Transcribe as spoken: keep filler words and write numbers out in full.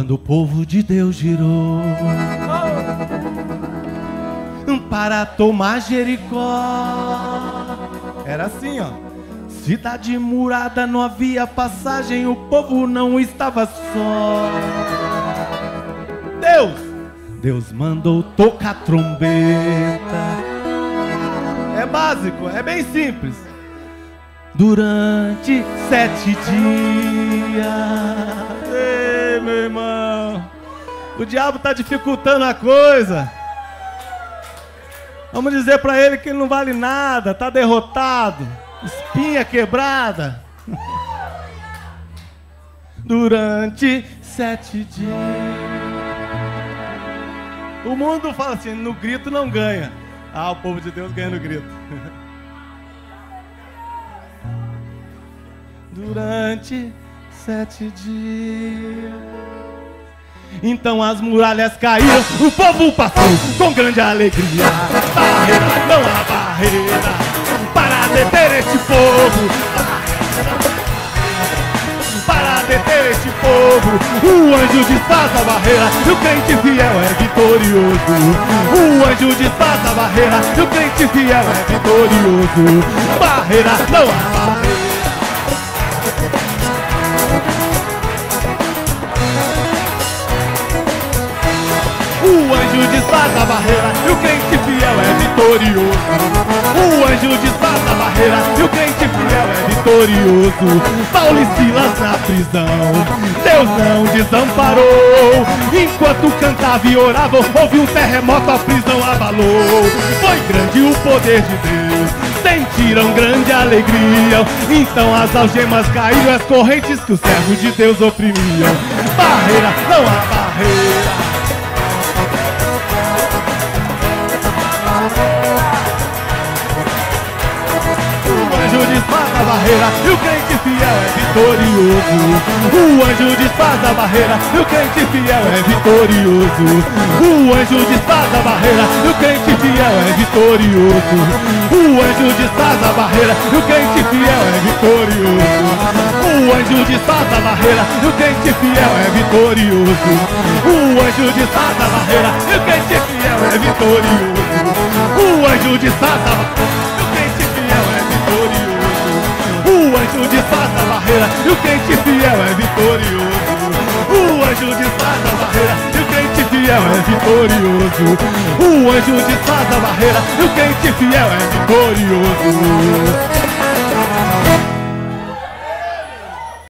quando o povo de Deus girou para tomar Jericó. Era assim, ó. Cidade murada, não havia passagem, o povo não estava só. Deus, Deus mandou tocar trombeta. É básico, é bem simples. Durante sete dias. Ei, meu irmão, o diabo está dificultando a coisa. Vamos dizer para ele que ele não vale nada, está derrotado, espinha quebrada. Durante sete dias. O mundo fala assim, no grito não ganha. Ah, o povo de Deus ganha no grito. Durante sete dias. Então as muralhas caíram, o povo passou com grande alegria. Barreira, não há barreira para deter este povo. Para deter este povo, o anjo desfaz a barreira e o crente fiel é vitorioso. O anjo desfaz a barreira e o crente fiel é vitorioso. Barreira, não há barreira. O anjo desfaz a barreira e o crente fiel é vitorioso. O anjo desfaz a barreira e o crente fiel é vitorioso. Paulo e Silas na prisão, Deus não desamparou. Enquanto cantava e orava, houve um terremoto, a prisão abalou. Foi grande o poder de Deus, sentiram grande alegria. Então as algemas caíram, as correntes que os servos de Deus oprimiam. Barreira, não há barreira. O anjo desfaz a barreira e o crente fiel é vitorioso. O anjo desfaz a barreira e o crente fiel é vitorioso. O anjo desfaz a barreira e o crente fiel é vitorioso. O anjo desfaz a barreira e o crente fiel é vitorioso. O anjo desfaz a barreira e o crente fiel é vitorioso. O anjo desfaz a barreira e o crente fiel é vitorioso. O anjo desfaz a barreira. O anjo desfaz a barreira e o crente fiel é vitorioso. O anjo desfaz a barreira e o crente fiel é vitorioso. O anjo desfaz a barreira e o crente fiel é vitorioso.